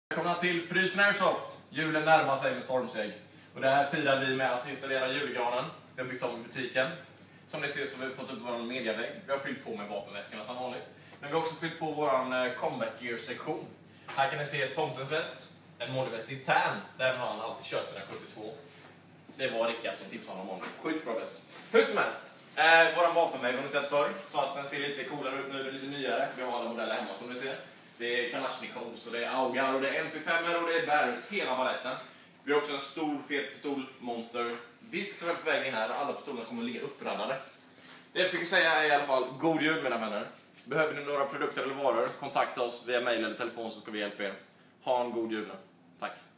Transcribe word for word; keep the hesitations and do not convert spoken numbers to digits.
Välkomna till Frysen Airsoft. Julen närmar sig med stormsteg. Och det här firar vi med att installera julgranen. Vi har byggt om i butiken. Som ni ser så har vi fått upp vår mediavägg. Vi har fyllt på med vapenväskorna som vanligt. Men vi har också fyllt på vår Combat Gear-sektion. Här kan ni se tomtens väst. En målväst i tärn. Där har han alltid kört sedan sjuttiotvå. Det var Rickard som tipsade om honom. Sjukt bra väst. Hur som helst. Eh, våran vapenvägg har ni sett förr. Fast den ser lite coolare ut nu, lite nyare. Vi har alla modeller hemma som ni ser. Det är Kalashnikovs och det är Augar och det är M P fem och det är Barrett, hela paletten. Vi har också en stor fet pistolmonter disk som är på väg in här där alla pistolerna kommer att ligga uppradade. Det jag försöker säga är i alla fall god jul mina vänner. Behöver ni några produkter eller varor, kontakta oss via mail eller telefon så ska vi hjälpa er. Ha en god jul. Tack.